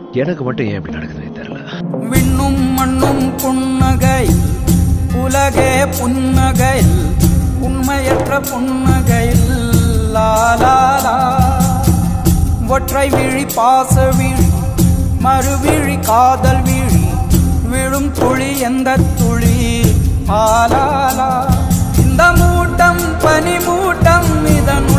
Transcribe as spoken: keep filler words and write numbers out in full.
எனக்கு மட்டும் ஏன் இப்படி நடக்குதுன்னு தெரியல. விண்ணும் மண்ணும் புன்னகை உலகே புன்னகையில் உண்மையற்ற புன்னகையில் லாலாலா ஒற்றை விழி பாச விழி மறுவிழி காதல் விழி விழும் துளி எந்த துளி ஆலாலா இந்த மூட்டம் பனி மூட்டம் இதன்